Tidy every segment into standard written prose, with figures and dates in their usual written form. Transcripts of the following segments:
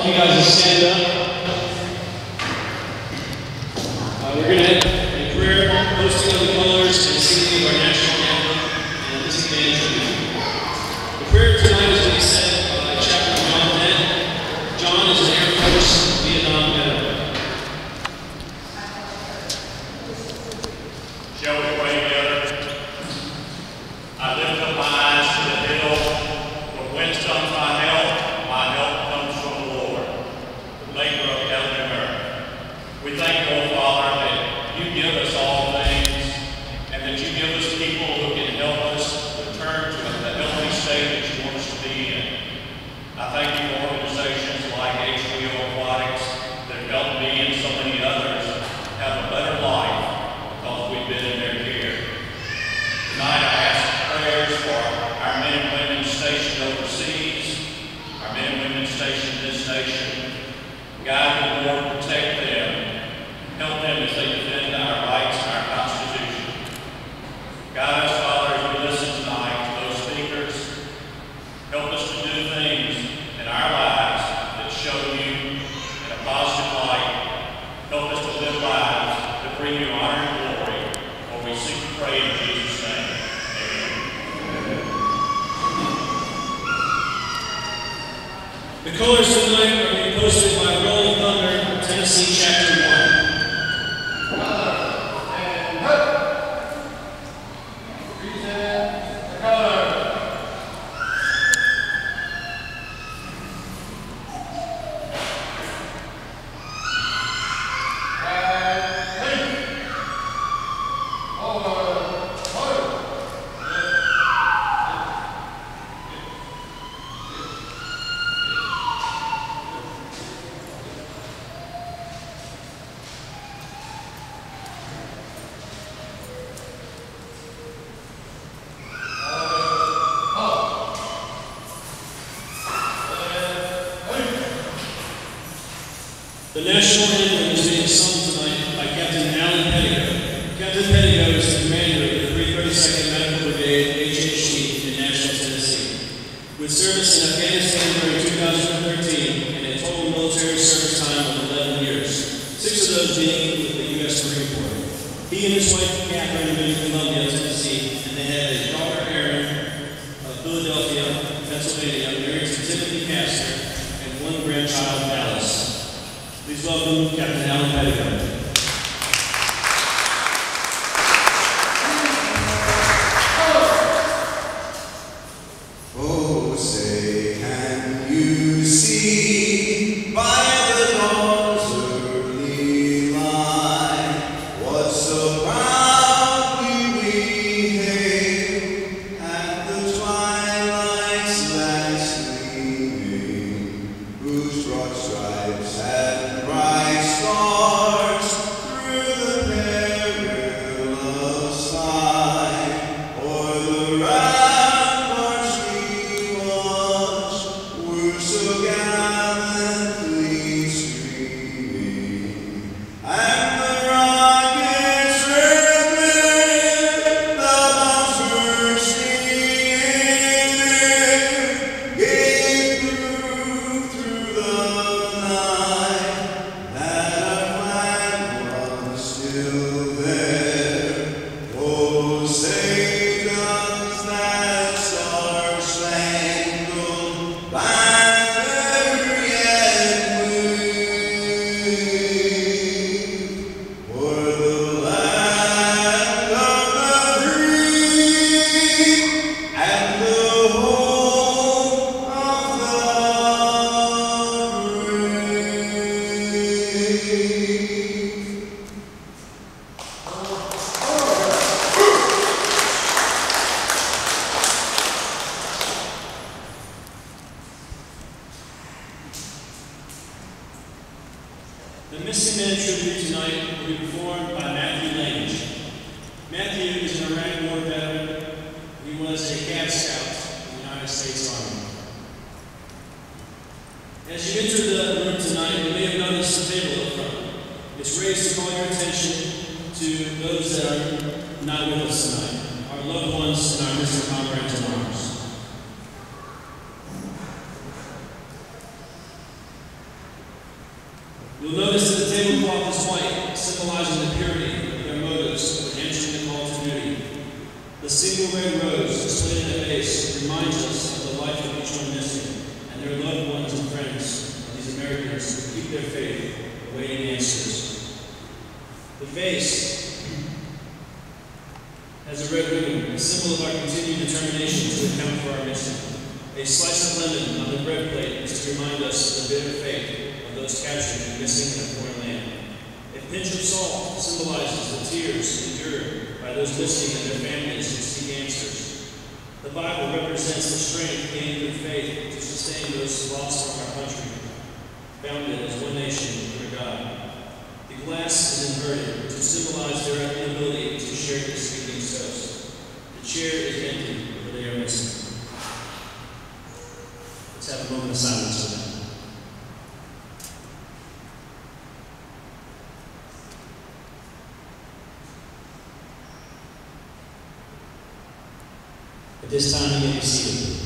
like you guys to stand up. We're going to have a prayer, posting of the colors, and singing of our national anthem, and a music band tribute. The prayer tonight is being said by Chaplain John Bennett. John is an Air Force Vietnam veteran. Shall we pray together? I lift up my eyes to the hill, from whence comes my help. My help comes from the Lord, the maker of heaven and earth. We thank you, O Father, that you give us all things, and that you give us people who can help us return to the healthy state that you want us to be in. I thank you for organizations like HBO Aquatics that have helped me and so many others have a better life because we've been in their care. Tonight I ask prayers for our men and women stationed overseas, our men and women stationed in this nation. Guide the Lord, protect them, help them as they defend our rights and our Constitution. Guide us, Father, as we listen tonight to those speakers. Help us to do things in our lives that show you in a positive light. Help us to live lives that bring you honor and glory. For we seek to pray in Jesus' name. Amen. The colors tonight are being posted by Rolling Thunder, Tennessee Chapter 1. The national anthem is being sung tonight by Captain Alan Pettigo. Captain Pettigo is the commander of the 332nd Medical Brigade, HHT, in Nashville, Tennessee. With service in Afghanistan during 2013 and a total military service time of 11 years, 6 of those being with the U.S. Marine Corps. He and his wife, Catherine, live in Columbia, Tennessee, and they have a daughter, Erin, of Philadelphia, Pennsylvania, married to Timothy Castor, and one grandchild, Alice. Please welcome Captain Alan Pettigo. Oh, say, can you see by the dawn's early light what so proudly we hailed at the twilight's last gleaming, whose broad stripes and bright stars through the perilous fight o'er the ramparts we watched were so gallantly streaming, and the rockets ripping, the bombs bursting in air, gave proof through the night that our flag was still there. Oh, say does that star-spangled banner yet wave o'er the land of the free and the home of the brave? The Missing Men tribute tonight will be performed by Matthew Lange. Matthew is an Iraq War veteran. He was a Cab Scout in the United States Army. As you enter the room tonight, you may have noticed the table up front. It's raised to call your attention to those that are not with us tonight, our loved ones and our missing comrades in arms. You'll notice that the tablecloth is white, symbolizing the purity of their motives for answering the call to duty. The single red rose displayed in the base reminds us of the life of each one missing and their loved ones and friends of these Americans who keep their faith, awaiting answers. The vase has a red ribbon, a symbol of our continued determination to account for our mission. A slice of lemon on the bread plate is to remind us of the bitter fate of those captured and missing in a foreign land. A pinch of salt symbolizes the tears endured by those missing and their families who seek answers. The Bible represents the strength gained through faith to sustain those lost from our country, founded as one nation under God. The glass is inverted to symbolize their inability to share this evening's toast. The chair is empty, but they are missing. Let's have a moment of silence for them. At this time, you may be seated.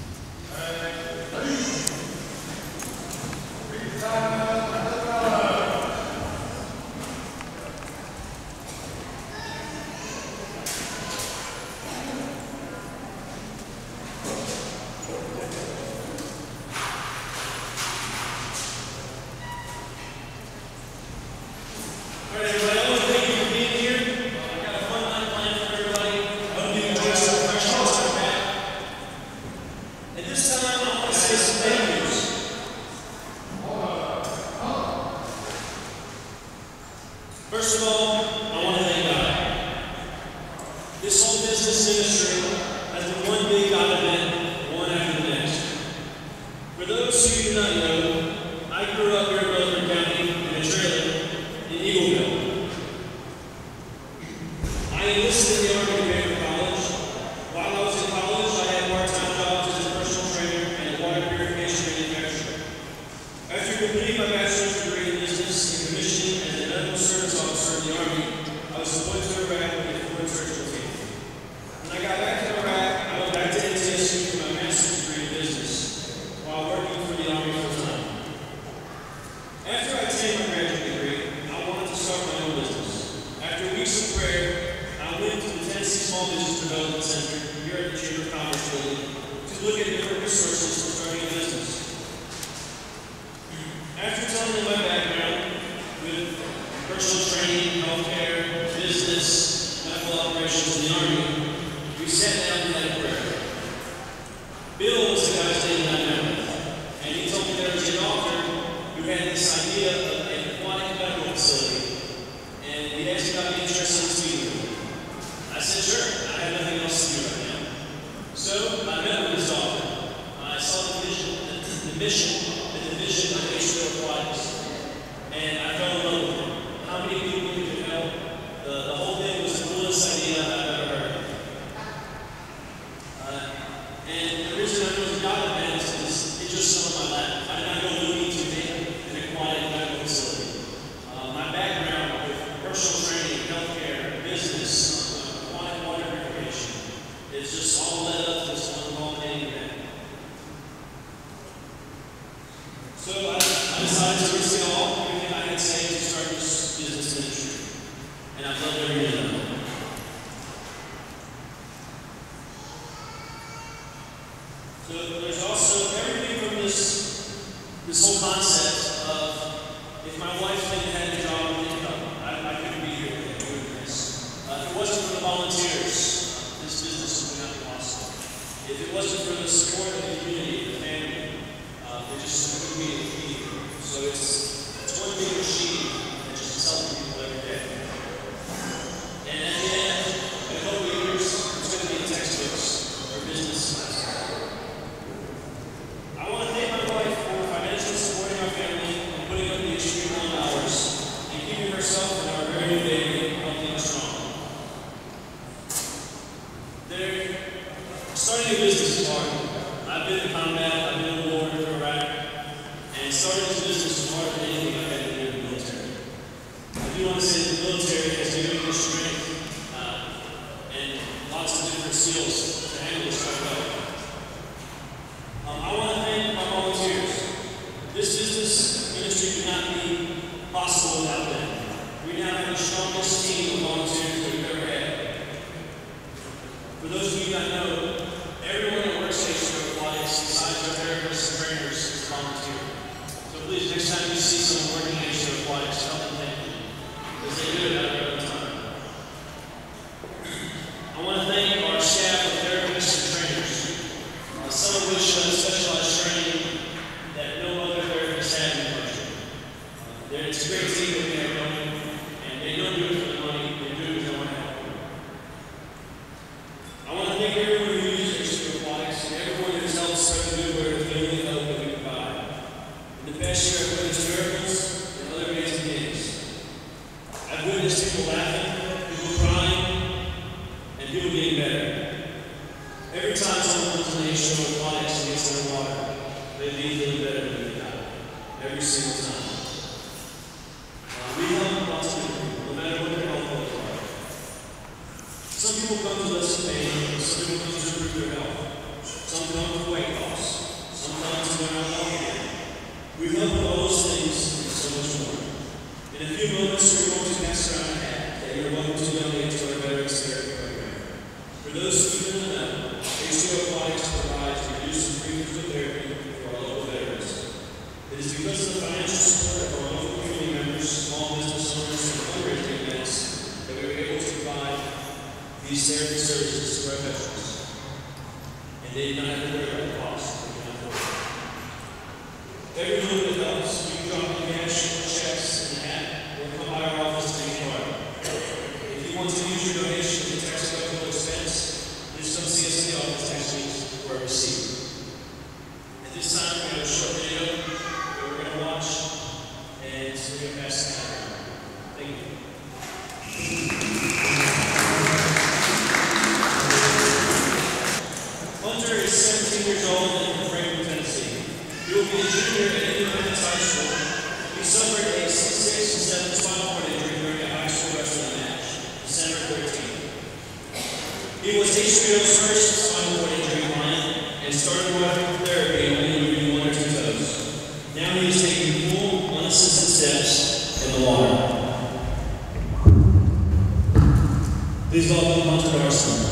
First of all, I want to thank God. This whole business ministry has been one big God event, one after the next. For those who do not know, I grew up here in Rutherford County in a trailer in Eagleville. I enlisted in the Army to pay for college. While I was in college, I had part-time jobs as a personal trainer and a water purification manufacturer. After completing my bachelor's degree in business and commissioning as a medical service officer in the Army, I was deployed to Iraq with a foreign surgical team. When I got back to Iraq, I went back to NTSU for my master's degree in business while working for the Army full-time. After I obtained my graduate degree, I wanted to start my own business. After weeks of prayer, I went to the Tennessee Small Business Development Center here at the Chamber of Commerce building to look at different resources for starting a business. After telling them my background with personal training, healthcare, business, medical operations in the Army, we sat down and had a prayer. Bill was the guy's name that I met with, and he told me there was a doctor who had this idea of an aquatic medical facility, and he asked me if I'd be interested in speaking with him. I said, sure, I have nothing else to do right now. So I met with his doctor. I saw the vision, the mission, and the vision of H2O Aquatics, and I fell in love with him. How many people we could help? The whole thing was the coolest idea I've ever heard of. And the reason I know the God event is it just fell in my lap. I did not go looking to make an aquatic medical facility. My background with personal training, healthcare, business, aquatic water purification, it's just all led up to this one culminating event. So I decided to risk it all, everything I could say to start this business ministry. And I've loved every minute of it. So there's also everything from this whole concept of if my wife didn't have a job and income, I couldn't be here today doing this. If it wasn't for the volunteers, this business would not be possible. If it wasn't for the support of the community, the family, it just wouldn't be here. So it's one big machine that just is helping people every day. And at the end, in a couple of years, it's going to be textbooks or business class. I want to thank my wife for financially supporting our family and putting up the extreme long hours and keeping herself and our very new baby healthy and strong. Starting a business is hard. I've been in combat, I've been in war in Iraq, and starting this business is harder than anything I've had to do in the military. I do want to say that the military has given me the strength and lots of different skills to handle this stuff well. I want to thank my volunteers. This business ministry could not be We now have the strongest team of volunteers that we've ever had. For those of you that know, everyone at Workstation Aquatics, besides our therapists and trainers, is volunteer. So please, next time you see someone working at Workstation Aquatics, tell them thank you, because they do it out of their own time. I want to thank our staff of therapists and trainers, some of which specialized training that no other therapists have in the country. It's a great team that we have going, and they don't do it for the money, they do it because they want to help. I want to thank everyone who uses Workstation Aquatics and everyone who's helped spread the good word of the only hope that we provide. In the past year, I've witnessed miracles and other amazing things. I've witnessed people laughing, people crying, and people getting better. Every time someone comes to the H2O Aquatics and gets their water, they leave feeling better than they got. Every single time. We help lots of people, no matter what their health looks like. Some people come to us for pain, some people come to improve their health. Some come for weight loss. Some come to learn how to walk again. We help with all those things and so much more. In a few moments, we're going to pass around a hat that you're welcome to donate to our Veterans Therapy Program. For those who don't know, H2O Aquatics provides reduced and free physical therapy for our local veterans. It is because of the financial support of our local community members, small business owners, and fundraising events that we were able to provide these therapy services to our veterans. And they did not have to worry about the cost. They can afford it. Every little bit helps. You can drop the cash, checks, and the hat, or come by our office to take part. If you want to use your donation to tax deductible expense, please come see us in the office next week for a receipt. At this time, we have a short video that we're going to watch, and so we're going to pass it out. Thank you. Hunter is 17 years old and from Franklin, Tennessee. He will be a junior at Independence High School. He suffered a 6 and 7 spinal cord injury during a high school wrestling match, December 13th. He was HBO's first spinal cord injury client and started water therapy only moving 1 or 2 toes. Now he is taking full, unassisted steps in the water. Please welcome Hunter Larson.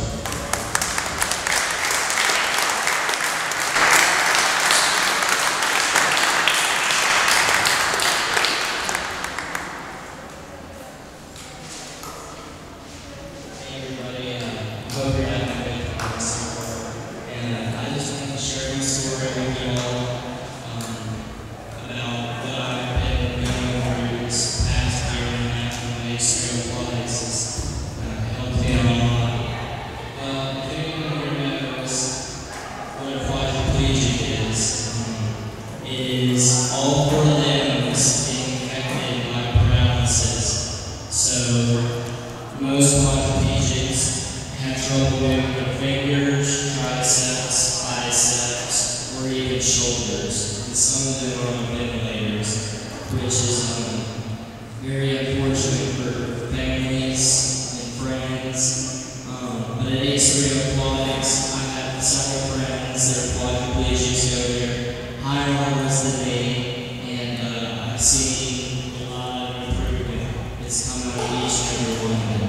Most quadriplegics have trouble moving their fingers, triceps, biceps, or even shoulders. And some of them are on ventilators, which is very unfortunate for families and friends. But at H3O Aquatics, I have several friends that are quadriplegics go there higher levels than me, and I've seen a lot of improvement that's come out of each and every one of them.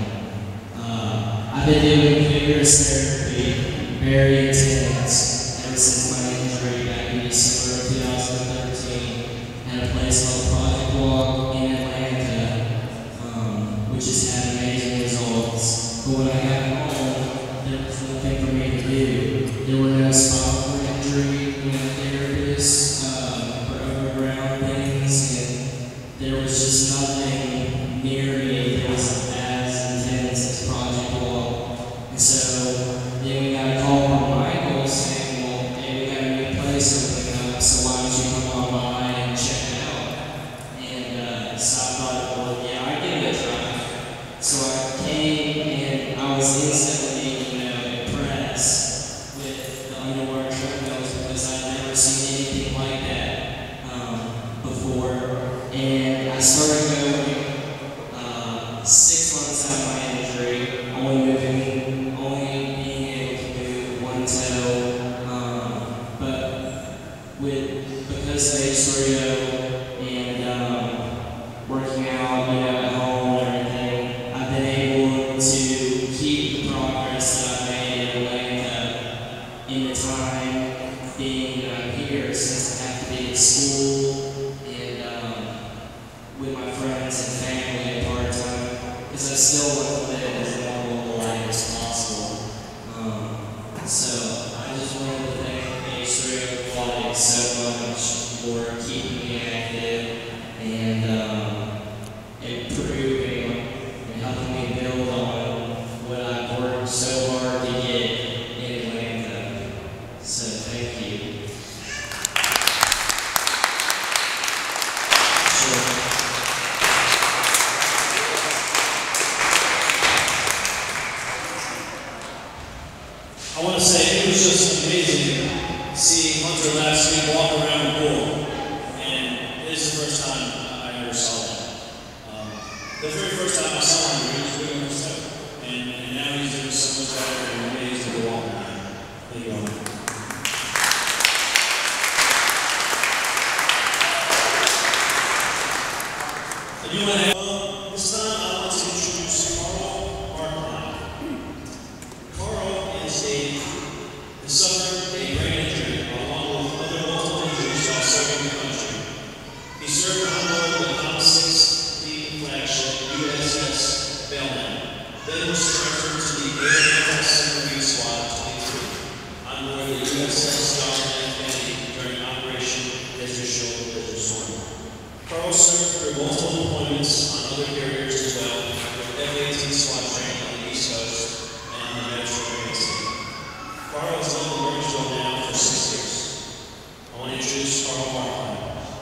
I've been doing vigorous therapy, very intense, ever since my injury back in December of 2013 at a place called Project Walk in Atlanta, which has had amazing results. But when I got home, there was nothing for me to do. There were no spinal cord injury therapists for overground things, and there was just nothing near me that was as intense as Project Walk. And so then we got a call from Michael saying, well, hey, we got a new place opening up, so why don't you come on by and check it out? And so I thought, well, yeah, I'd give it a try. So I came and I was instantly, impressed with the underwater treadmills because I'd never seen anything like that before. And I started going 6 months out of my injury, only being able to move 1 toe, but because of H3O and working out, at home, me active and improving and helping me build on what I've worked so hard to get in Atlanta. So thank you. Sure. I want to say it was just amazing seeing Hunter last week walk around the pool, and it is the first time I ever saw him. The very first time I saw him, he was doing himself, and now he's doing so much better and amazing to walk around. Thank you all. This time I want to introduce Carl Markline. Carl suffered a brain injury along with other multiple injuries while serving the country. He served on board the Commonwealth Fleet flagship USS Bellman, then was transferred to the Air Anti-Submarine Squad 23 on board the USS John F. Kennedy during Operation Desert Storm. Carl served through multiple deployments on other carriers as well, with F-18 squad training on the East Coast and the Mediterranean Sea. Carl has done the Martinsville now for 6 years. I want to introduce Carl Markline.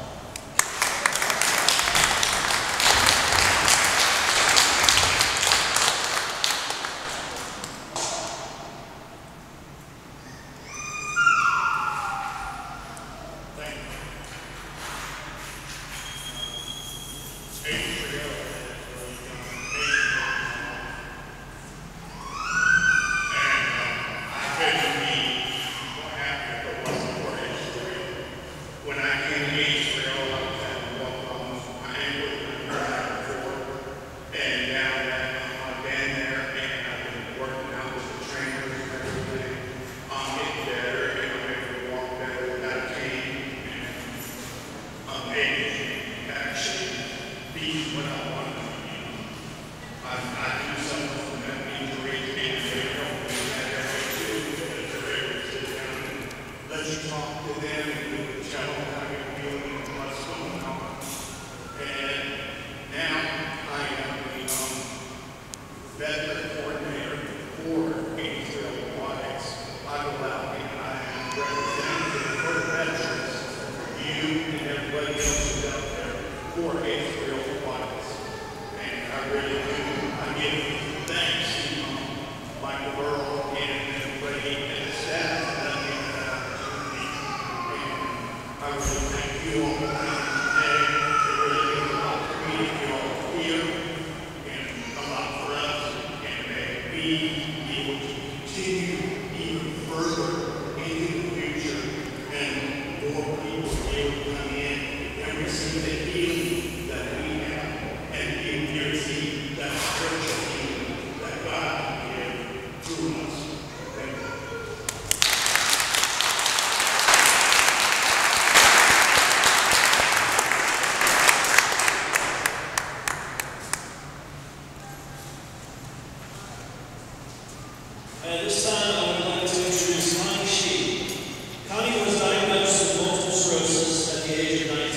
At this time, I would like to introduce Connie Shee. Connie was diagnosed with multiple sclerosis at the age of 19.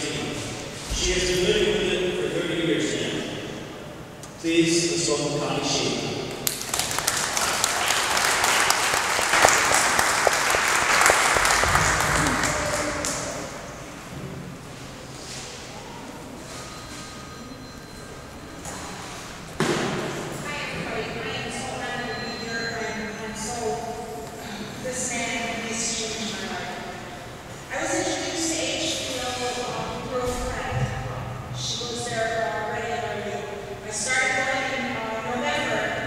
She has been living with it for 30 years now. Please, let's welcome Connie Shee. She was there regularly. I started going in November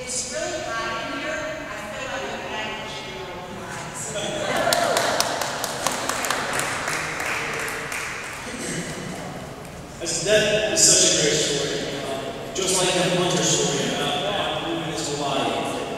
It's really hot in here. I feel like I'm back in jail all the time. That is such a great story. Just like that Hunter story about moving his Hawaii.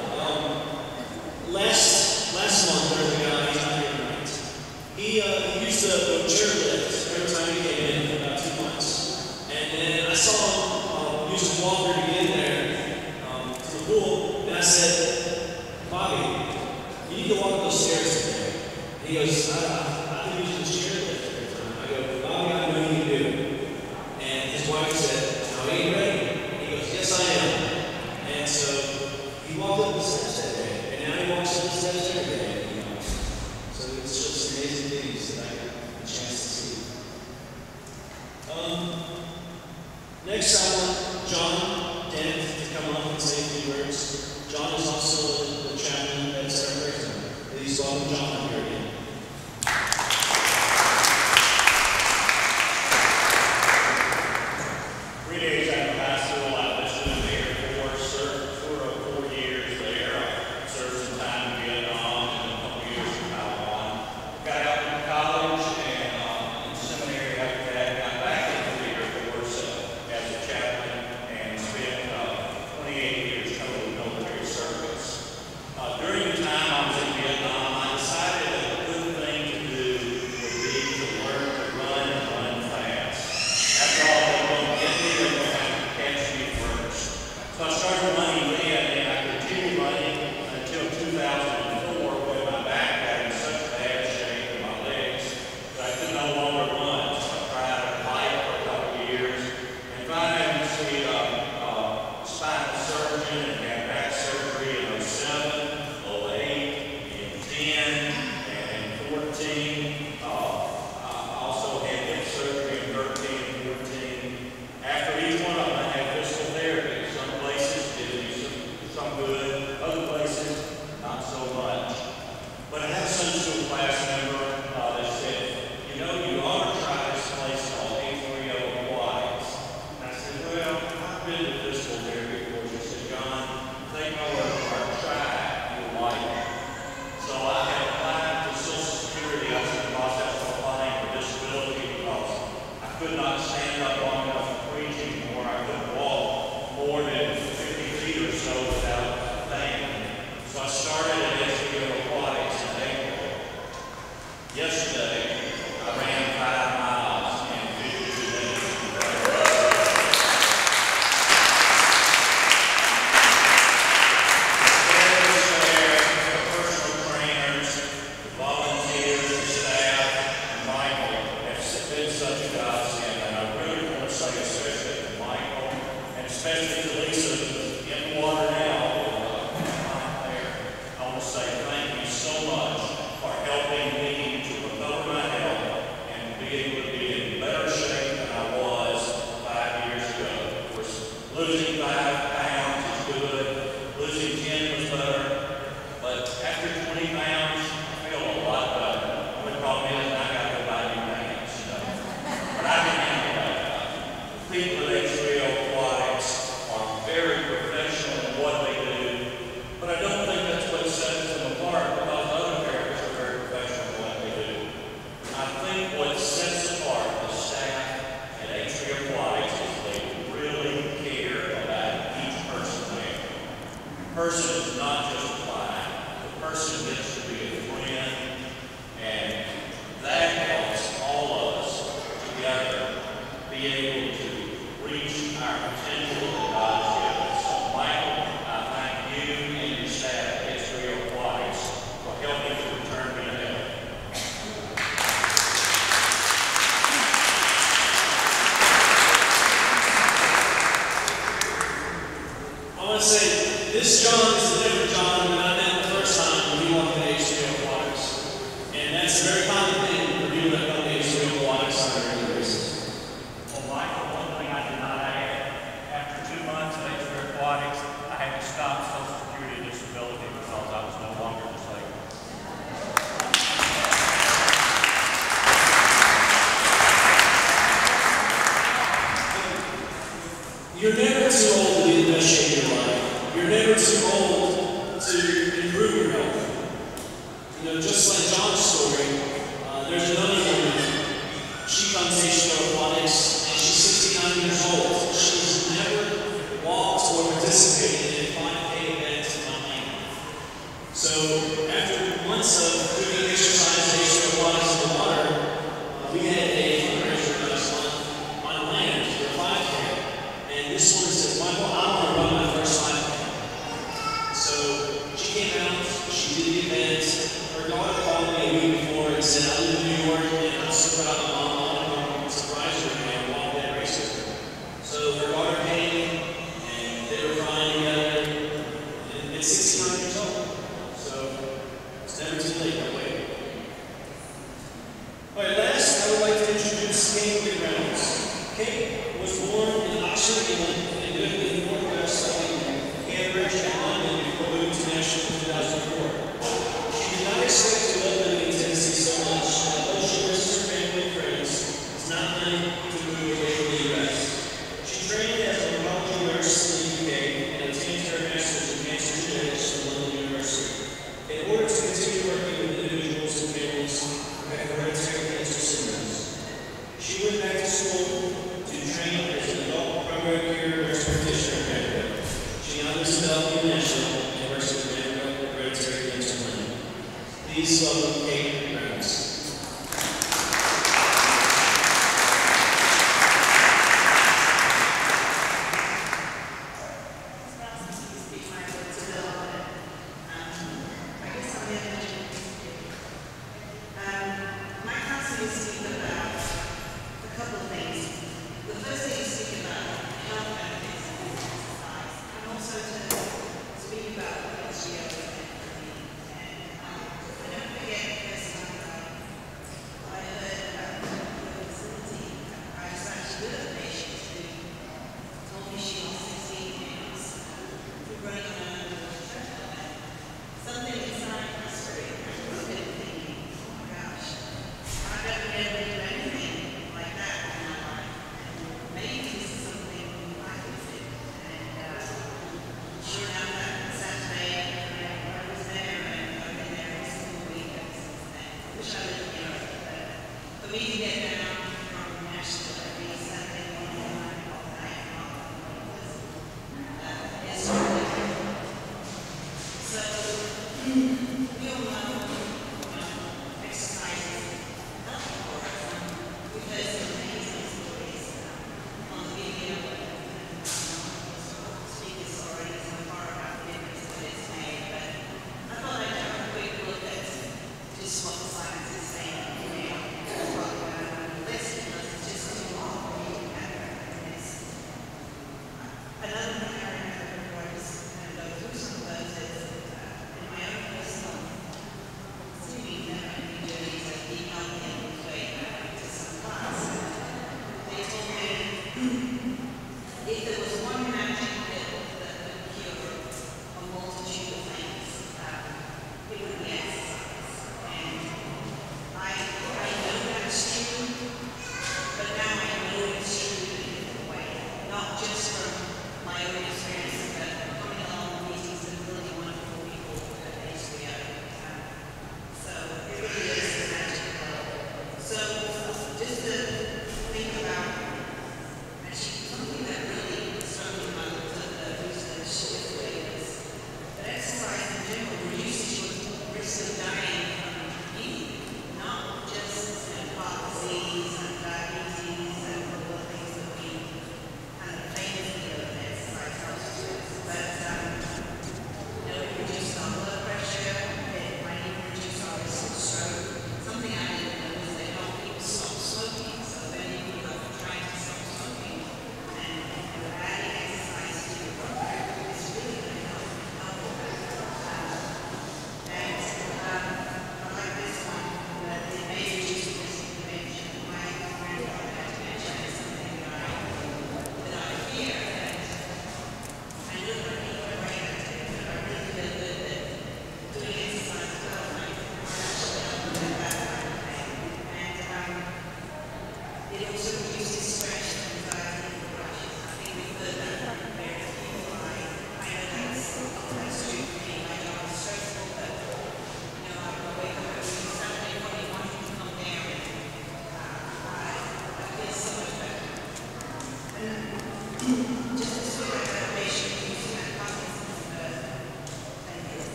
Last month, there was a guy, he's not here tonight. He used the chairlift every time he came in for about 2 months. And then I saw him use his walker to get in there to the pool. And I said, Bobby, you need to walk those stairs today. And he goes, I've been using this chairlift every time. I go, Bobby, I know you do. And his wife said, are you ready? And he goes, yes, I am. And so he walked up the steps that day. And now he walks up the steps every day. So it's just amazing things that I got a chance to see. Next, I want John Dent to come up and say a few words. John is also the chaplain at Center Prison. Please welcome John up here again. 3 days out of high school, I listed in the Air Force, served for 4 years there. I served some time in Vietnam and a couple years in Taiwan. Got out from college and in seminary after that, got back into the Air Force as a chaplain and spent 28 years total military service. During the time I was in Vietnam, I decided that a good thing to do would be to learn to run and run fast. After all, they won't get me, they're going to have to catch me first. So I started running then, and I continued running until 2004, when my back got in such bad shape and my legs that I could no longer run. So I tried a bike for a couple of years, and finally I went to see a spinal surgeon and had back surgery in 07, 08, and 10, and 14. I also had hip surgery in 13 and 14. After each one of them, I had physical therapy. Some places did me some good, other places not so much. But I had a Sunday school class member that said, you know, you ought to try this place called A3O Aquatics. And I said, well, I've been to physical therapy before. She said, John, take my word for it, try it, you'll like it. So I had applied to Social Security. I was in the process of applying for disability because I could not stand up long enough to preach anymore. I couldn't walk more than 50 feet or so without pain. So I started at A3O Aquatics in April. Yesterday, I ran 5 miles in 52 minutes. Personal trainers, volunteers, the staff, and Michael have been such a godsend. And I really want to say, especially to Michael, and especially to Lisa, who's in the water now, there, I want to say thank you so much for helping me to recover my health and be able to be in better shape than I was 5 years ago. Of course, losing 5 pounds is good. Losing 10 was better. But after 20 pounds, I feel a lot better. The only problem is I got to go buy new pants, you know. But I can handle that. The people at A3O Aquatics are very professional in what they do. But I don't think that's what sets them apart, because other therapists are very professional in what they do. I think what sets apart the staff at A3O Aquatics is they really care about each person there. The person is not just a client. The person gets to be a friend, and that helps all of us together be able to reach our potential that God has given us. So, Michael, I thank you and your staff at A3O Aquatics for helping to return me to health. I want to say, this John is a different John than I met the first time when he walked in H3O Aquatics. And that's a very common thing for people that come to H3O Aquatics on a regular basis. Well, Michael, one thing I did not add, after 2 months at A3O Aquatics, I had to stop Social Security disability because I was no longer disabled. You're never too old to be in the best shape of your life. You're never too University of Bellevue National, University of Vanderbilt Hereditary Cancer Clinic. Please welcome Kate Burns.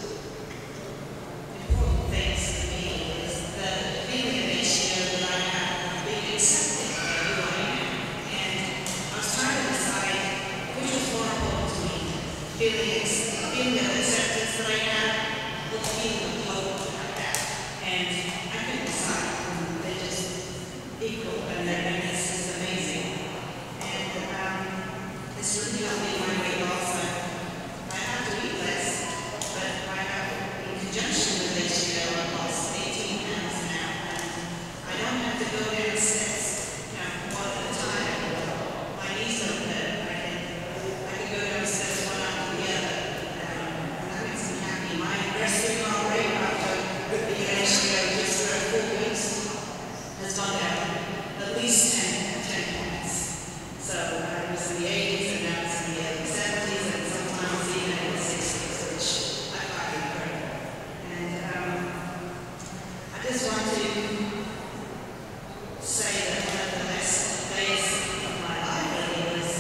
Feeling of HCO that I have feeling of acceptance that I have, the feeling of hope that I have. And I couldn't decide. They're just equal, and it's just amazing. And it's really helped me in my weight loss. I have to eat less, but I have, in conjunction with this, I lost 18 pounds now. And I don't have to go down steps, one at a time. My knees don't hurt. I can go down steps one after the other. That makes me happy. My resting heart rate after the ratio just for 4 weeks has gone down at least 10 points. So I was in the 80s and now it's in the early 70s and sometimes even in the 60s, which I find incredible. And I just want to say that one of the best days of my life really was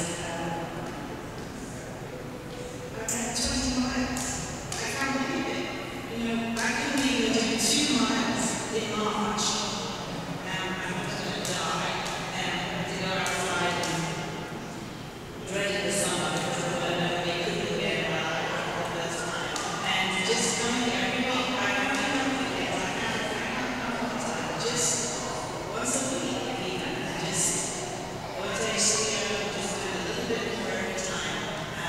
I ran 20 miles. I can't believe it. I couldn't even do 2 miles in March. And I was going to die. And I had to go outside and dreaded the summer because I would have been cooking there for the first time. And just coming here every week, I can't just once a week, even. Just one day, just do a little bit more every time.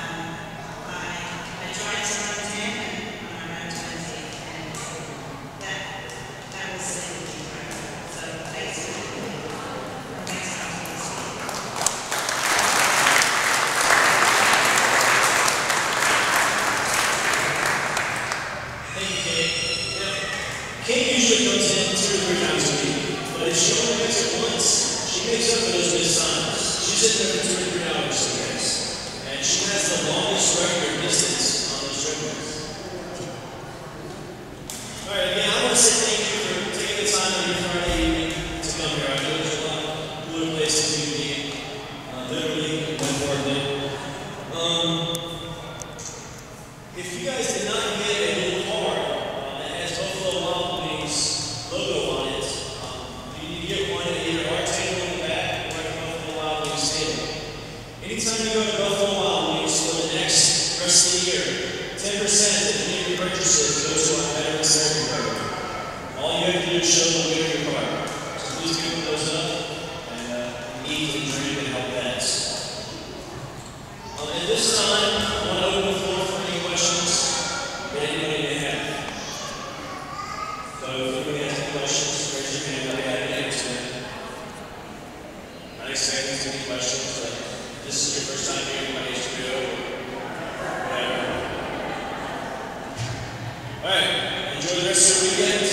I tried to run 10 and I ran 20, and that was incredible. So thanks for next time. Thank you, Kate. Kate usually comes in 2 or 3 times a week, but if she only makes it once, she makes up for those missed times. She's in there for 2 or 3 hours, I guess. And she has the longest record distance on those treadmills. All right, again, I want to say thank you for taking the time on your Friday evening to come here. I know there's a lot of cooler places you can be, literally and metaphorically. If you guys did not get a little card that has Buffalo Wild Wings logo on it, you need to get one at either our table in the back or at the Buffalo Wild Wings table. Anytime you go to Buffalo Wild Wings for the next rest of the year, 10% of any of your purchases goes to our Veterans Therapy Program. All you have to do is show them with your card. So please give those up and eat and drink and help vets. At this time, I want to open the floor for any questions that anybody may have. So if anybody has any questions, raise your hand. I'll be happy to answer them. Not expecting too many questions, but this is your first time here, my name's Joe. Whatever. All right, enjoy the rest of your weekend.